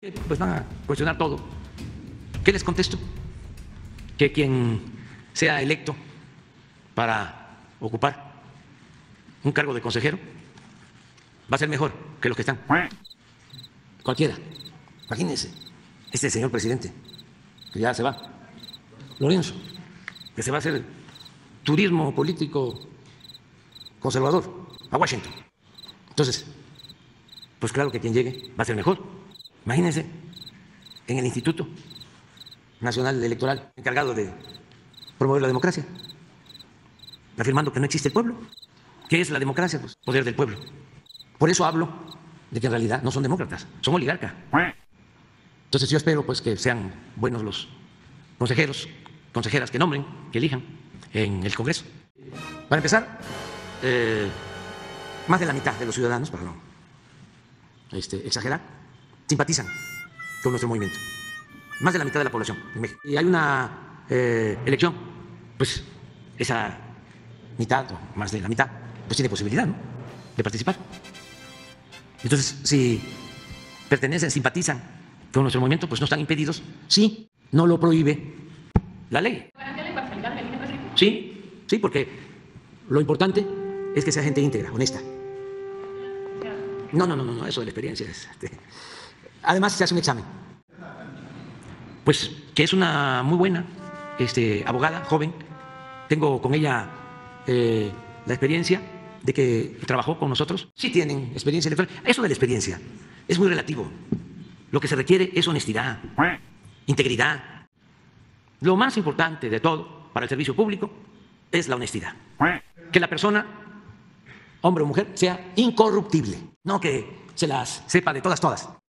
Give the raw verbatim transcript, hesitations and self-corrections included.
Pues van a cuestionar todo. ¿Qué les contesto? Que quien sea electo para ocupar un cargo de consejero va a ser mejor que los que están. Cualquiera. Imagínense, este señor presidente, que ya se va, Lorenzo, que se va a hacer turismo político conservador a Washington. Entonces, pues claro que quien llegue va a ser mejor. Imagínense, en el Instituto Nacional Electoral, encargado de promover la democracia, afirmando que no existe el pueblo. ¿Qué es la democracia? Pues poder del pueblo. Por eso hablo de que en realidad no son demócratas, son oligarcas. Entonces yo espero pues que sean buenos los consejeros, consejeras que nombren, que elijan en el Congreso. Para empezar, eh, más de la mitad de los ciudadanos, para no este, exagerar, simpatizan con nuestro movimiento. Más de la mitad de la población en México. Y hay una eh, elección, pues esa mitad o más de la mitad, pues tiene posibilidad, ¿no?, de participar. Entonces, si pertenecen, simpatizan con nuestro movimiento, pues no están impedidos. Sí, no lo prohíbe la ley. Sí, sí, porque lo importante es que sea gente íntegra, honesta. No, no, no, no, eso de la experiencia es... Este, además, se hace un examen. Pues que es una muy buena este, abogada, joven. Tengo con ella eh, la experiencia de que trabajó con nosotros. Sí tienen experiencia electoral. Eso de la experiencia es muy relativo. Lo que se requiere es honestidad, integridad. Lo más importante de todo para el servicio público es la honestidad. Que la persona, hombre o mujer, sea incorruptible. No que se las sepa de todas, todas.